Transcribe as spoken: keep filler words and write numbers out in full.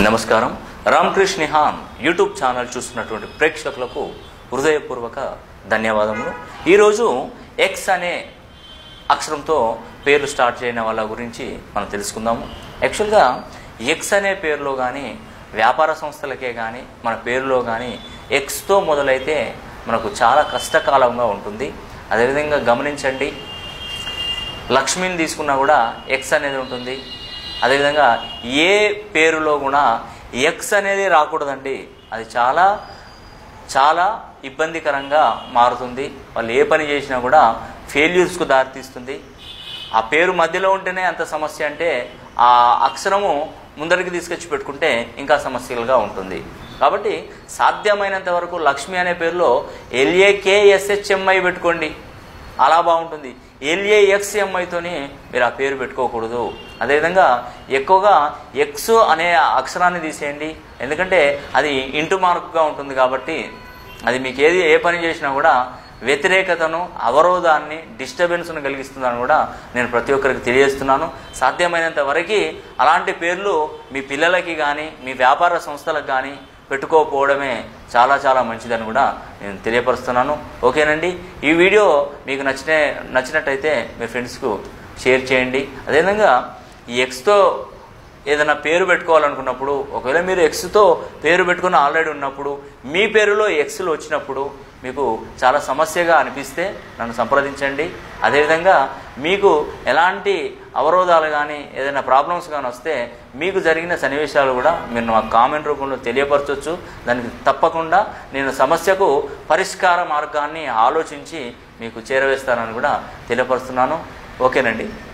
నమస్కారం. Ramakrishna Nihan YouTube channel చూస్తున్నటువంటి ప్రేక్షకులకు హృదయపూర్వక ధన్యవాదములు. ఈరోజు ఎక్స్ అనే అక్షరంతో పేర్లు స్టార్ట్ చేయని వాళ్ళ గురించి మనం తెలుసుకుందాము. యాక్చువల్గా ఎక్స్ అనే పేరులో కానీ వ్యాపార సంస్థలకే కానీ మన పేరులో కానీ ఎక్స్తో మొదలైతే మనకు చాలా కష్టకాలంగా ఉంటుంది. అదేవిధంగా గమనించండి, లక్ష్మిని తీసుకున్నా కూడా ఎక్స్ అనేది ఉంటుంది. అదేవిధంగా ఏ పేరులో కూడా ఎక్స్ అనేది రాకూడదండి. అది చాలా చాలా ఇబ్బందికరంగా మారుతుంది. వాళ్ళు ఏ పని చేసినా కూడా ఫెయిల్యూర్స్కు దారితీస్తుంది. ఆ పేరు మధ్యలో ఉంటేనే అంత సమస్య అంటే ఆ అక్షరము ముందరికి తీసుకొచ్చి పెట్టుకుంటే ఇంకా సమస్యలుగా ఉంటుంది. కాబట్టి సాధ్యమైనంత వరకు లక్ష్మి అనే పేరులో ఎల్ఏకేఎస్హెచ్ఎంఐ పెట్టుకోండి, అలా బాగుంటుంది. ఎల్ఏఎక్స్ఎంఐతోని మీరు ఆ పేరు పెట్టుకోకూడదు. అదేవిధంగా ఎక్కువగా ఎక్స్ అనే అక్షరాన్ని తీసేయండి, ఎందుకంటే అది ఇంటు మార్కుగా ఉంటుంది. కాబట్టి అది మీకు ఏది ఏ పని చేసినా కూడా వ్యతిరేకతను, అవరోధాన్ని, డిస్టర్బెన్స్ను కలిగిస్తుందని కూడా నేను ప్రతి ఒక్కరికి తెలియజేస్తున్నాను. సాధ్యమైనంత వరకు అలాంటి పేర్లు మీ పిల్లలకి కానీ మీ వ్యాపార సంస్థలకు కానీ పెట్టుకోకపోవడమే చాలా చాలా మంచిదని కూడా నేను తెలియపరుస్తున్నాను. ఓకేనండి, ఈ వీడియో మీకు నచ్చిన నచ్చినట్టయితే మీ ఫ్రెండ్స్కు షేర్ చేయండి. అదేవిధంగా ఈ ఎక్స్తో ఏదైనా పేరు పెట్టుకోవాలనుకున్నప్పుడు, ఒకవేళ మీరు ఎక్స్తో పేరు పెట్టుకుని ఆల్రెడీ ఉన్నప్పుడు మీ పేరులో ఎక్స్లు వచ్చినప్పుడు మీకు చాలా సమస్యగా అనిపిస్తే నన్ను సంప్రదించండి. అదేవిధంగా మీకు ఎలాంటి అవరోధాలు కానీ ఏదైనా ప్రాబ్లమ్స్ కానీ వస్తే మీకు జరిగిన సన్నివేశాలు కూడా మీరు మా కామెంట్ రూపంలో తెలియపరచవచ్చు. దానికి తప్పకుండా నేను సమస్యకు పరిష్కార మార్గాన్ని ఆలోచించి మీకు చేరవేస్తానని కూడా తెలియపరుస్తున్నాను. ఓకేనండి.